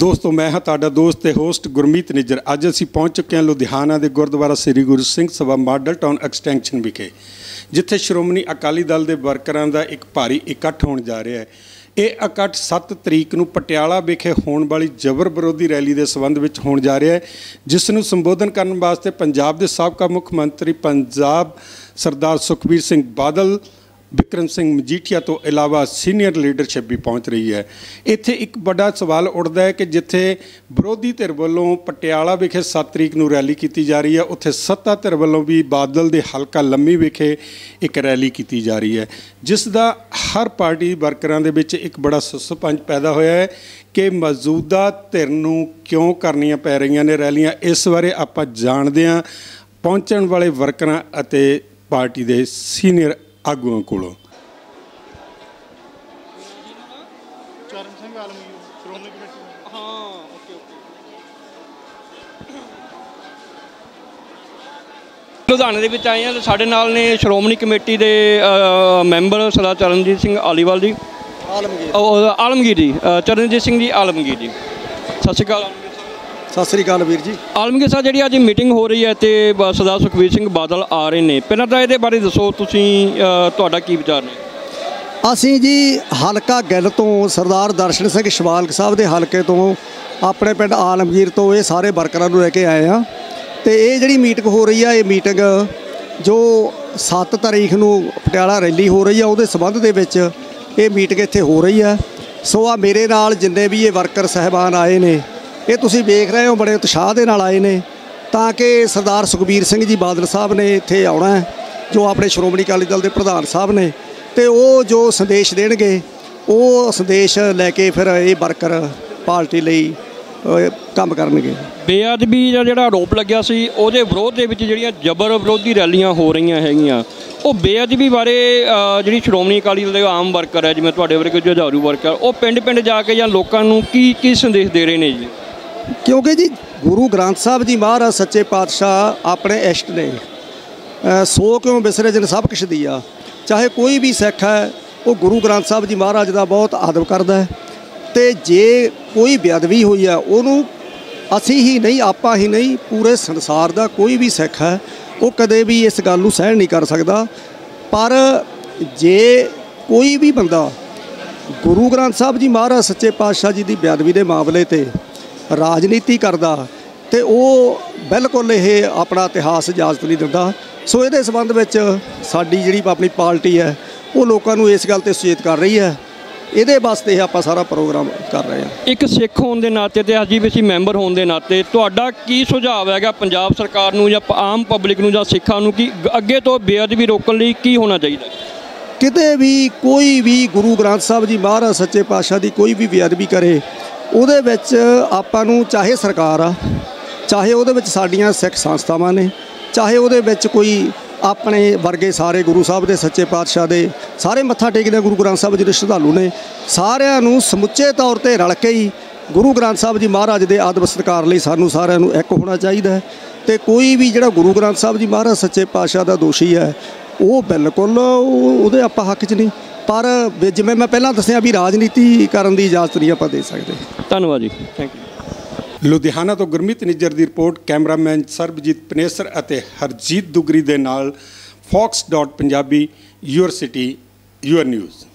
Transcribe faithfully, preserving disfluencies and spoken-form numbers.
दोस्तों मैं हाँ तुहाडा दोस्त ते होस्ट गुरमीत निज्जर। अज असीं पहुँच चुके हैं लुधियाना के gurdwara Shri Guru Singh Sabha model town extension विखे, जिथे श्रोमणी अकाली दल के वर्करां दा एक भारी इकट्ठ होने जा रहा है। ये इकट्ठ सत्त तरीक नूं पटियाला विखे होने वाली जबर विरोधी रैली के संबंध में होने जा रहा है, जिसनूं संबोधन करने वास्ते पंजाब के साबका मुख मंत्री पंजाब सरदार सुखबीर सिंह बादल, बिक्रम सिंह मजीठिया तो इलावा सीनियर लीडरशिप भी पहुँच रही है। इत्थे एक बड़ा सवाल उठता है कि जिथे विरोधी धिर वालों पटियाला विखे सत्त तरीक नूं रैली की जा रही है, उत्थे सत्ता धिर वालों भी बादल के हलका लम्मी विखे एक रैली की जा रही है, जिसका हर पार्टी वर्करां दे विच एक बड़ा सुसपंज पैदा होया है कि मौजूदा धिर नूं क्यों करनियां पै रहीआं ने रैलियां। इस बारे आपां जाणदे हां पहुंचण वाले वर्करां अते पार्टी के सीनियर आगुआं कोलों। चरण सिंह आलमगीर श्रोमणी कमेटी। हाँ ओके ओके। लुधियाने दे विच आए हैं, साडे नाल ने श्रोमणी कमेटी के मैंबर सरदार चरणजीत सिंह आलीवाल जी, आलमगीर आलमगीर जी, चरणजीत सिंह जी आलमगीर जी। सत श्री अकाल सत श्री अकाल वीर जी। आलमगीर साहब जी अज मीटिंग हो रही है तो सरदार सुखबीर सिंह बादल आ रहे हैं, पहला तो ये बारे दसो तुसीं तुहाडा की विचार ने? असीं जी हलका गिल तो सरदार दर्शन सिंह शवालक साहब के हलके तो अपने पिंड आलमगीर तो ये सारे वर्करां नूं लैके आए हैं। तो ये जिहड़ी मीटिंग हो रही है, ये मीटिंग जो सत्त तारीख नूं पटियाला रैली हो रही है उहदे संबंध दे विच ये मीटिंग इत्थे हो रही है। सो आ मेरे नाल जिन्ने भी ये वर्कर साहिबान आए ने, ये तुसीं वेख रहे हो बड़े उत्साह दे नाल आए ने, ताकि सरदार सुखबीर सिंह जी बादल साहब ने इत्थे आउणा है, जो अपने श्रोमणी अकाली दल के प्रधान साहब ने, तो वो जो संदेश देणगे वो संदेश लैके फिर ये वर्कर पार्टी लई काम करनगे। बेअदबी का जिहड़ा आरोप लग्या सी उहदे विरोध दे विच जिहड़ियां जबर विरोधी रैलियां हो रही हैगियां, वो बेअदबी बारे जिहड़ी श्रोमणी अकाली दल दे आम वर्कर है, जिवें तुहाडे वर्गे जुझारू वर्कर, वो पिंड पिंड जाके जां लोकां नूं की की संदेश दे रहे हैं जी? क्योंकि जी गुरु ग्रंथ साहब जी महाराज सच्चे पातशाह अपने इष्ट ने, सो क्यों बिसरे जिन सब कुछ दिया। चाहे कोई भी सिख है वो गुरु ग्रंथ साहब जी महाराज का बहुत आदर करता है, तो जे कोई बेअदबी हुई है उन्होंने असी ही नहीं, आपा ही नहीं, पूरे संसार का कोई भी सिख है वो कदे भी इस गल नूं सहन नहीं कर सकता। पर जे कोई भी बंदा गुरु ग्रंथ साहब जी महाराज सच्चे पातशाह जी की बेअदबी के मामले ते राजनीति करता तो वो बिल्कुल ये अपना इतिहास इजाजत नहीं दिंदा। सो ये संबंध में साडी जिहड़ी अपनी पार्टी है वो लोगों को इस गल ते सुचेत कर रही है, ये वास्ते आप सारा प्रोग्राम कर रहे हैं। एक सिख होने के नाते तो जी सी मैंबर होने के नाते तुहाडा की सुझाव है पंजाब सरकार नूं जां आम पब्लिक नूं जां सिखां नूं कि अगे तो बेअदबी रोकण लई की होना चाहिए? किते भी कोई भी गुरु ग्रंथ साहब जी महाराज सच्चे पातशाह की कोई भी बेअदबी करे उहदे विच आपां नूं, चाहे सरकार आ, चाहे उहदे विच साडीआं सिख संस्थावां ने, चाहे उहदे विच कोई अपने वर्गे सारे गुरु साहब के सच्चे पातशाह के सारे मत्था टेकदे गुरु ग्रंथ साहब जी के श्रद्धालु ने, सारिਆਂ ਨੂੰ समुचे तौर पर रल के ही गुरु ग्रंथ साहब जी महाराज के आदर सत्कार लई सानू सारिਆਂ ਨੂੰ एक होना चाहिए। तो कोई भी जिहड़ा गुरु ग्रंथ साहब जी महाराज सच्चे पातशाह का दोषी है वो बिल्कुल उहदे आपां हक च नहीं, पर जिवें मैं पहलां दस्सिया भी राजनीति करन दी इजाजत नहीं आपां दे सकते। धन्यवाद जी, थैंक यू। लुधियाना तो गुरमीत निज्जर की रिपोर्ट, कैमरामैन सरबजीत पनेसर अते हरजीत दुगरी दे नाल Fox dot Punjabi, your city your news.